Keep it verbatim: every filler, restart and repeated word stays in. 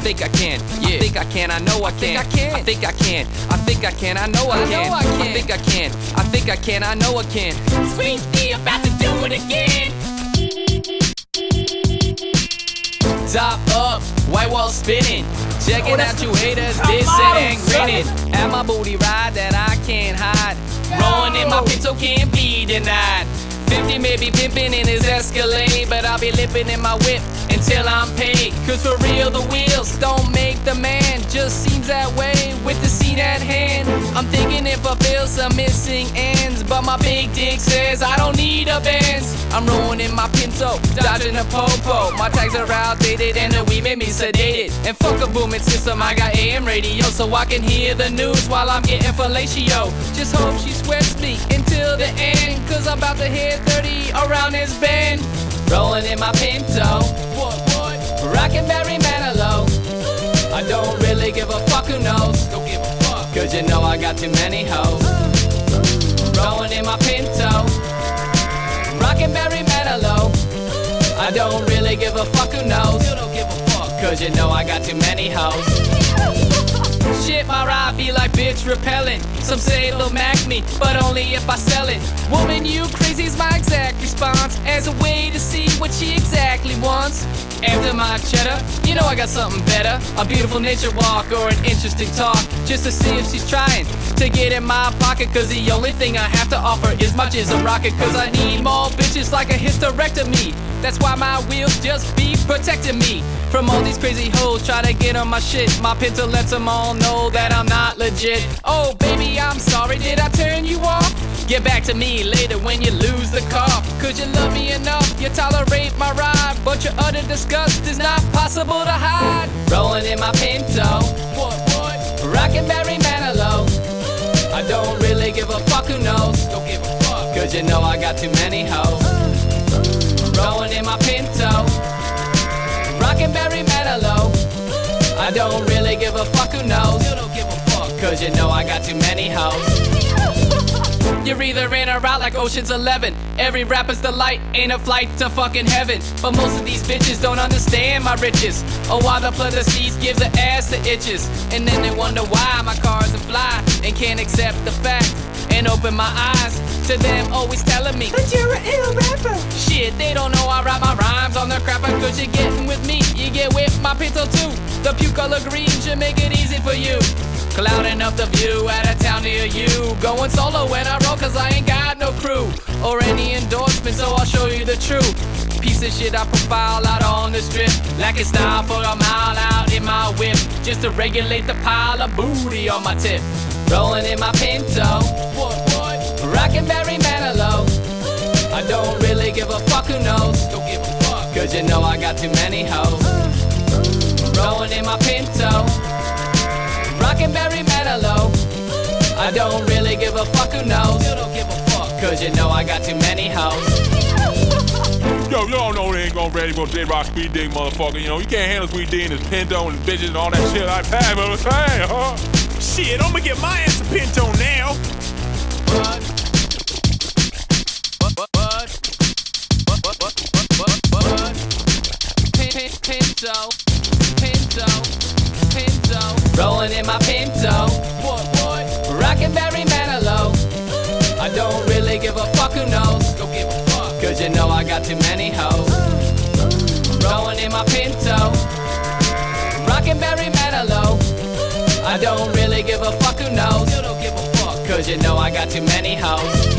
think I can. Yeah. I think I can. I know I can. I can. I think I can. I think I can. I know I can. I think I can. I think I can. I know I can. Sweet D about to do it again. Top up, white wall spinning. Checking out you haters, dissing and grinning. At my booty ride that I can't hide. Rolling in my Pinto can't be denied. fifty may be pimping in his Escalade, but I'll be lipping in my whip until I'm paid. Cause for real the wheels don't make the man, just seems that way with the scene at hand. I'm thinking if I feel some missing ends, but my big dick says I don't need a Benz. I'm rolling in my Pinto, dodging a popo. My tags are outdated and the weed made me sedated. And fuck a booming system, I got A M radio, so I can hear the news while I'm getting fellatio. Just hope she sweats me until the end, cause I'm about to hit thirty around this bend. Rolling in my Pinto, rockin' Barry Manilow. I don't really give a fuck who knows, don't give a fuck, cause you know I got too many hoes. Rolling in my Pinto, rockin' Barry Manilow. I don't really give a fuck who knows, don't give a fuck, cause you know I got too many hoes. Shit, my ride be like bitch repellent. Some say it'll mac me, but only if I sell it. Woman, you crazy's my exact response, as a way to see what she exactly wants. After my cheddar, you know I got something better. A beautiful nature walk or an interesting talk, just to see if she's trying to get in my pocket. Cause the only thing I have to offer is my jism rocket. Cause I need more bitches like a hysterectomy. That's why my wheels just be protecting me from all these crazy hoes try to get on my shit. My Pinto lets them all know that I'm not legit. Oh baby, I'm sorry, did I turn you off? Get back to me later when you lose the cough. Cause you love me enough, you tolerate my ride, but your utter disgust is not possible to hide. Rolling in my Pinto, rockin' Barry Manilow. I don't really give a fuck who knows, don't give a fuck, cause you know I got too many hoes. Rolling in my Pinto, rockin' Barry Manilow. I don't really give a fuck who knows, don't give a fuck, cause you know I got too many hoes. You're either in or out like Ocean's Eleven. Every rapper's delight ain't a flight to fucking heaven. But most of these bitches don't understand my riches, or why the blood of seeds gives her ass the itches. And then they wonder why my cars are fly, and can't accept the fact and open my eyes to them always telling me But you're an ill rapper. Shit, they don't know I write my rhymes on the crapper. Cause you're getting with me, you get with my Pinto too. The puke color green should make it easy for you. Clouding up the view out of town near you. Going solo when I roll cause I ain't got no crew or any endorsement, so I'll show you the truth. Piece of shit I profile out on the strip, lacking style for a mile out in my whip, just to regulate the pile of booty on my tip. Rolling in my Pinto, rockin' Barry Manilow. I don't really give a fuck who knows, don't give a fuck, cause you know I got too many hoes. Rolling in my Pinto, rockin' Barry Manilow. I don't really give a fuck who knows, don't give a fuck, cause you know I got too many hoes. Yo, y'all know they ain't gonna ready for J-Rock Speed Dig, motherfucker. You know, you can't handle Speed Dig and his Pinto and his bitches and all that shit I've had, but I'm saying, huh? Shit, I'm gonna get my ass a Pinto now. What? What? What? What? What? What? What? What? What? Pin, Pinto, Pinto, Pinto. Rolling in my Pinto. What? What? Rockin' Barry Manilow. I don't really give a fuck who knows, don't give a fuck, cause you know I got too many hoes. Rolling in my Pinto, rockin' Barry Manilow. I don't really give a fuck who knows, don't give a fuck, cause you know I got too many hoes.